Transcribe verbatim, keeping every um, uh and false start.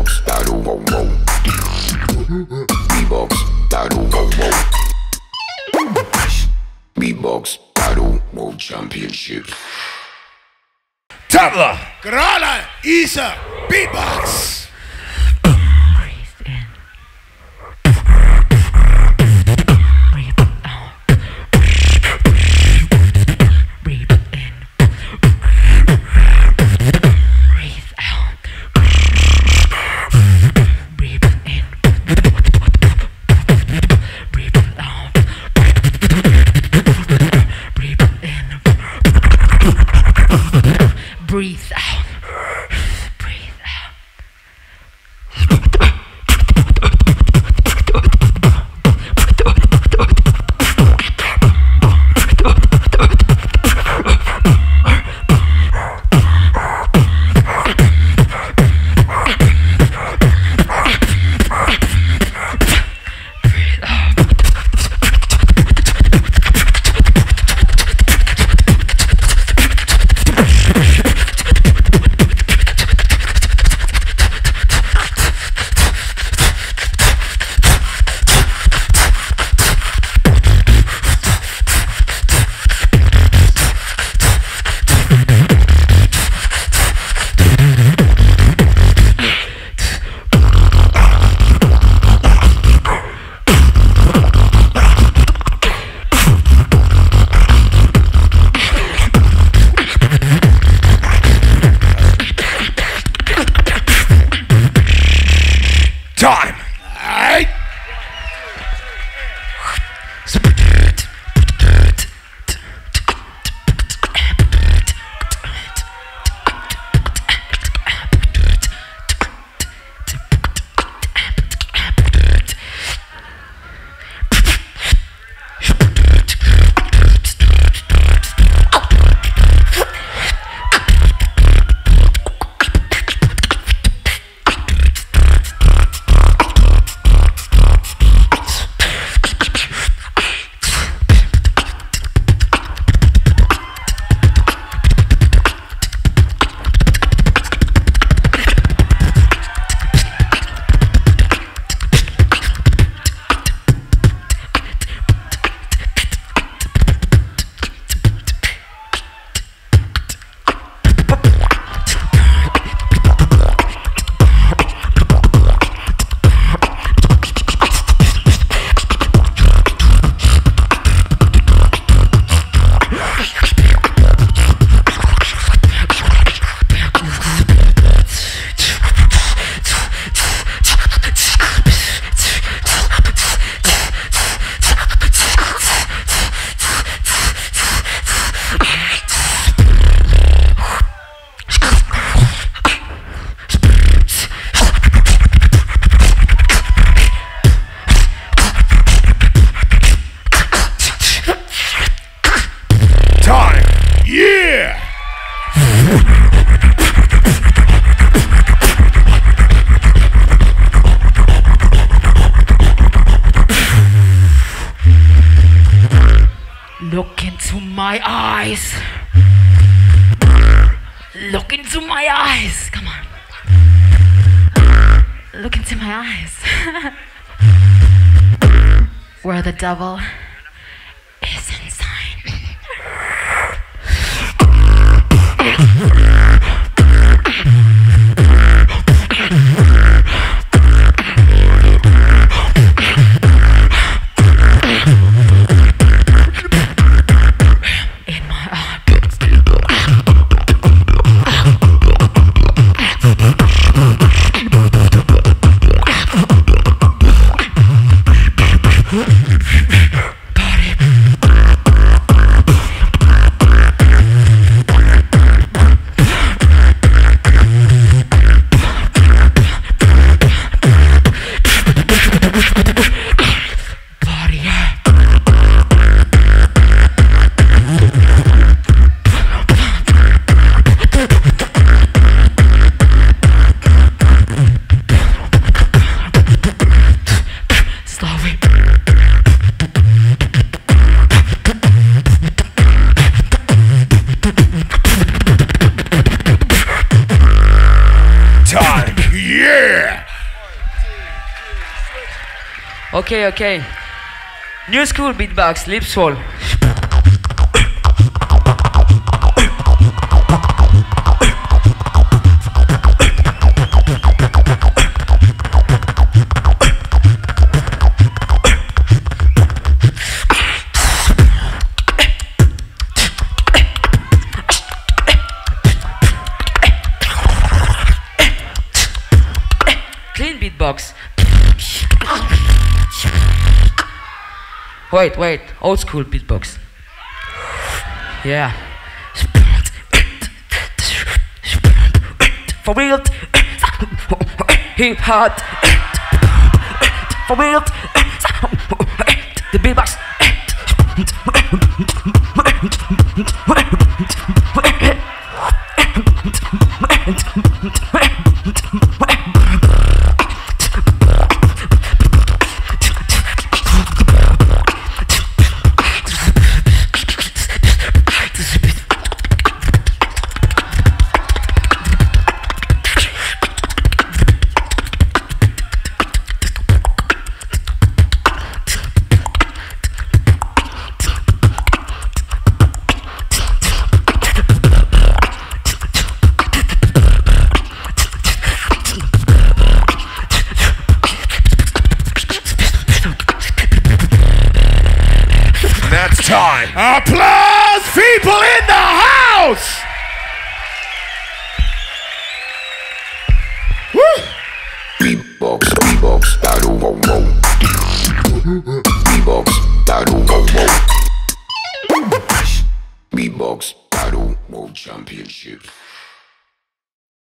Beatbox Battle World Beatbox Battle World Beatbox Battle World Championship. Tabla! Kerala is a beatbox. Breathe out. Breathe out. Time! Alright. Yeah! Look into my eyes. Look into my eyes. Come on. Look into my eyes. Where the devil is inside. Yeah. Okay, okay. New school beatbox, lip swell. Clean beatbox. Wait, wait, old school beatbox. Yeah. For real. Hip hop. For real. The beatbox. That's time. Applause, people in the house. Woo. Beatbox, beatbox, battle, wow, wow. Beatbox, battle, wow, wow. Beatbox Battle World Championship.